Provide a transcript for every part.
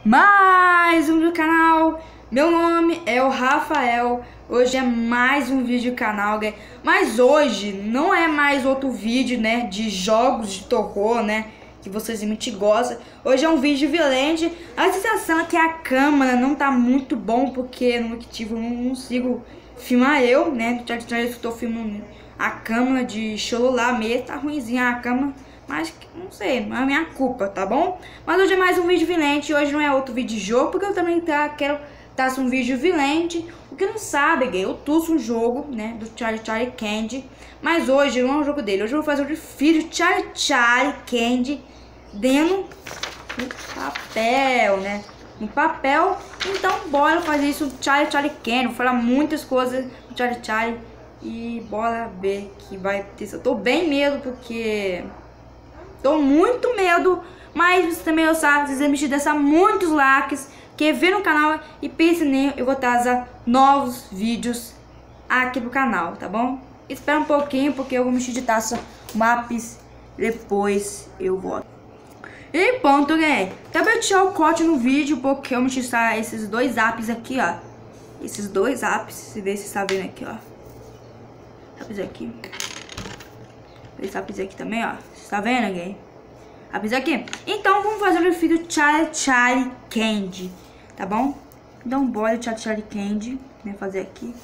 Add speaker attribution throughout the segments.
Speaker 1: mais um do canal. Meu nome é o Rafael. Hoje é mais um vídeo do canal, mas hoje não é mais outro vídeo, né, de jogos de terror, né, que vocês realmente gostam. Hoje é um vídeo violento. A sensação é que a câmera não tá muito bom, porque no motivo eu não consigo filmar eu, né, eu tô filmando a câmera de celular mesmo, tá ruimzinha a câmera. Mas não sei, não é minha culpa, tá bom? Mas hoje é mais um vídeo vilente. Hoje não é outro vídeo de jogo, porque eu também quero dar um vídeo vilente. O que não sabe, eu trouxe um jogo, né, do Charlie Candy. Mas hoje não é um jogo dele. Hoje eu vou fazer um filho Charlie Candy dentro do papel, né? No papel. Então bora fazer isso, Charlie Candy. Vou falar muitas coisas do Charlie. E bora ver que vai ter. Eu tô bem medo, porque tô muito medo, mas você também não sabe, vocês me deixar muitos likes, que vê no canal e pense nele, eu vou trazer novos vídeos aqui pro canal, tá bom? Espera um pouquinho, porque eu vou mexer de taça maps, depois eu volto. E pronto, galera. Acabei de tirar o corte no vídeo, porque eu mexi esses dois apps aqui, ó. Esses dois apps, se vê se tá vendo aqui, ó. Apps aqui. Esse lápis aqui também, ó. Você tá vendo, alguém? Lápis aqui. Então, vamos fazer o filho Charlie Candy, tá bom? Então, bora Charlie Candy. Vem fazer aqui.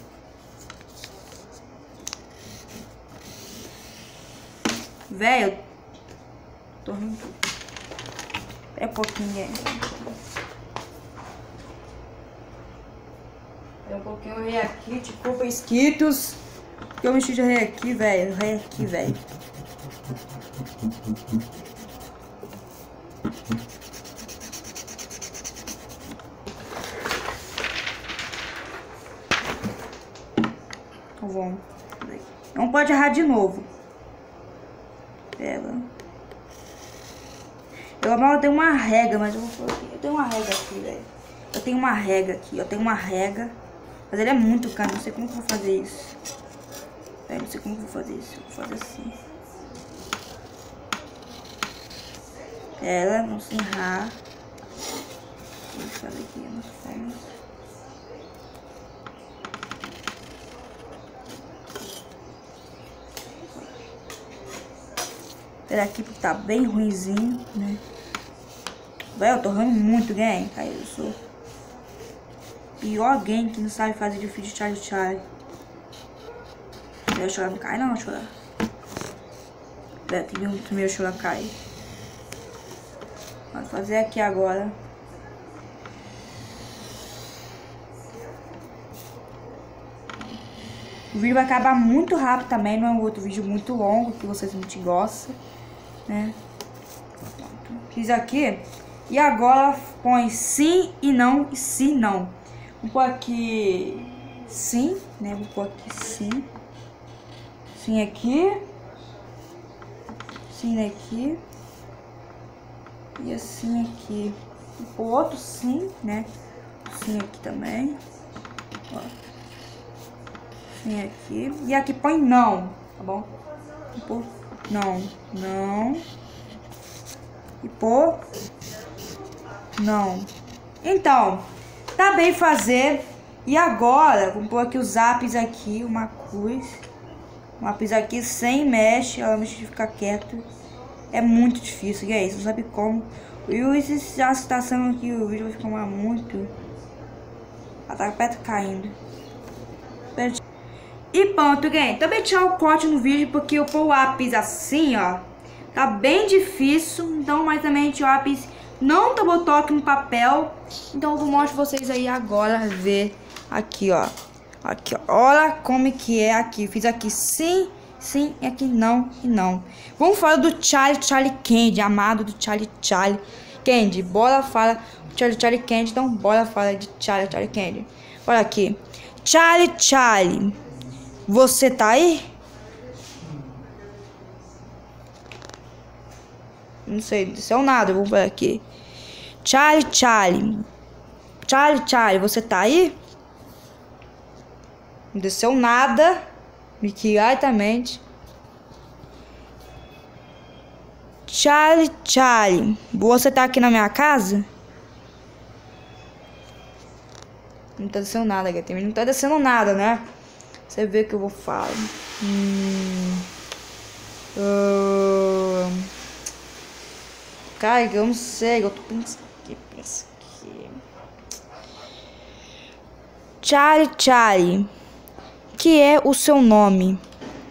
Speaker 1: Velho, tô rindo tudo. É pouquinho, velho. É um pouquinho eu rei aqui, desculpa, esquitos. Eu mexi de rei aqui, velho. Rei aqui, velho. Então vamos. Não pode errar de novo. Pega. Eu tenho uma régua, mas eu vou falar aqui. Eu tenho uma régua aqui, velho. Eu tenho uma régua aqui. Eu tenho uma régua. Mas ele é muito caro. Não sei como que eu vou fazer isso. Eu não sei como eu vou fazer isso. Eu vou fazer assim. Ela não se errar. Vou fazer aqui umas formas. Espera aqui porque tá bem ruimzinho, né? Velho, eu tô errando muito, gang. Aí eu sou pior alguém que não sabe fazer de vídeo de Charlie. Meu chorar não cai, não, chorar. Tem muito meu chorar cair. Vou fazer aqui agora. O vídeo vai acabar muito rápido também, não é um outro vídeo muito longo, que vocês muito gostam, né? Fiz aqui. E agora põe sim e não, e sim não. Vou pôr aqui sim, né? Vou pôr aqui sim. Sim aqui. Sim aqui. E assim aqui. O outro sim, né? Sim aqui também. Ó. Sim aqui. E aqui põe não, tá bom? E pôr não. Não. E pôr não. Então, tá bem fazer. E agora, vamos pôr aqui os apps aqui, uma cruz. Um lápis aqui sem mexe, ela mexe de ficar quieto. É muito difícil, e é isso, não sabe como. E se a situação aqui, o vídeo vai ficar muito. Ela tá perto caindo. E pronto, gang. Também tirar o corte no vídeo, porque eu pôr o lápis assim, ó. Tá bem difícil. Então, mas também o lápis não tomou toque no papel. Então eu vou mostrar vocês aí agora, ver aqui, ó. Aqui, ó. Olha como que é aqui. Fiz aqui sim, sim, e aqui não e não. Vamos falar do Charlie Candy, amado do Charlie Candy. Bora falar do Charlie Candy. Então, bora falar de Charlie Candy. Olha aqui. Charlie, você tá aí? Não sei, não disse nada. Vamos ver aqui. Charlie, você tá aí? Não desceu nada. Miquiratamente. Charlie, você tá aqui na minha casa? Não tá descendo nada, galera. Também não tá descendo nada, né? Você vê que eu vou falar. Cara, eu não sei. Eu tô pensando aqui. Charlie. Que é o seu nome?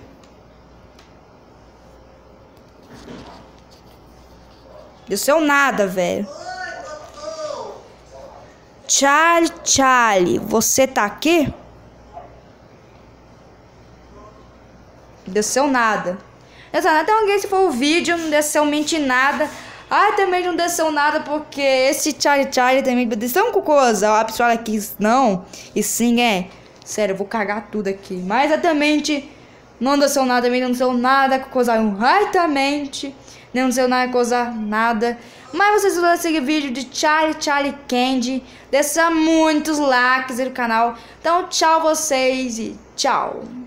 Speaker 1: Desceu nada, velho. Charlie, você tá aqui? Desceu nada. Até alguém se for o vídeo, não desceu mente nada. Também não desceu nada porque esse Charlie também desceu com coisa. A pessoa aqui não. E sim, sério, eu vou cagar tudo aqui. Mas exatamente não desceu nada, também não desceu nada com coisa exatamente. Não desceu nada com coisa nada. Mas vocês vão seguir vídeo de Charlie Candy. Deixa muitos likes aí no canal. Então tchau vocês e tchau.